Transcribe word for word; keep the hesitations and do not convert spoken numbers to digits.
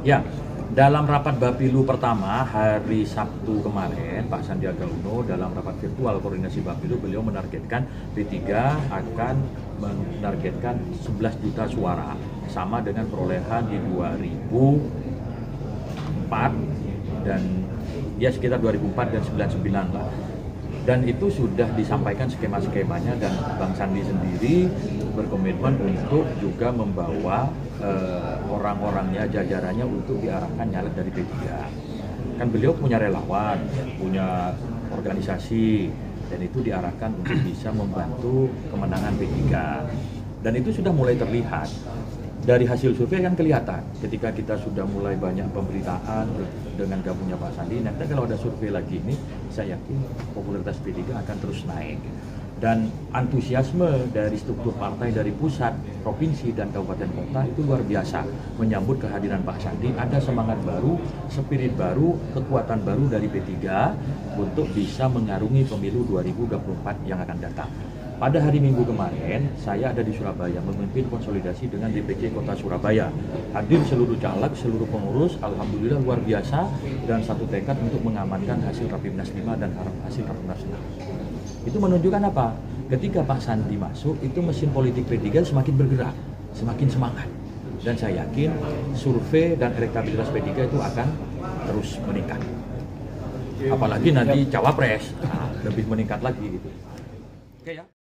Ya, dalam rapat Bapilu pertama hari Sabtu kemarin, Pak Sandiaga Uno dalam rapat virtual koordinasi Bapilu, beliau menargetkan P tiga akan menargetkan sebelas juta suara, sama dengan perolehan di dua ribu empat dan ya sekitar dua ribu empat dan sembilan puluh sembilan lah. Dan itu sudah disampaikan skema-skemanya, dan Bang Sandi sendiri berkomitmen untuk juga membawa eh, orang-orangnya, jajarannya untuk diarahkan nyalek dari P tiga. Kan beliau punya relawan, punya organisasi, dan itu diarahkan untuk bisa membantu kemenangan P tiga. Dan itu sudah mulai terlihat. Dari hasil survei kan kelihatan, ketika kita sudah mulai banyak pemberitaan dengan gabungnya Pak Sandi, nanti kalau ada survei lagi ini, saya yakin popularitas P tiga akan terus naik. Dan antusiasme dari struktur partai dari pusat, provinsi, dan kabupaten kota itu luar biasa menyambut kehadiran Pak Sandi. Ada semangat baru, spirit baru, kekuatan baru dari P tiga untuk bisa mengarungi pemilu dua ribu dua puluh empat yang akan datang. Pada hari Minggu kemarin, saya ada di Surabaya memimpin konsolidasi dengan D P C Kota Surabaya. Hadir seluruh caleg, seluruh pengurus, alhamdulillah luar biasa, dan satu tekad untuk mengamankan hasil Rapimnas lima dan hasil Rapimnas enam. Itu menunjukkan apa? Ketika Pak Sandi masuk, itu mesin politik P tiga semakin bergerak, semakin semangat. Dan saya yakin survei dan elektabilitas P tiga itu akan terus meningkat. Apalagi nanti cawapres, nah, lebih meningkat lagi gitu. Oke ya.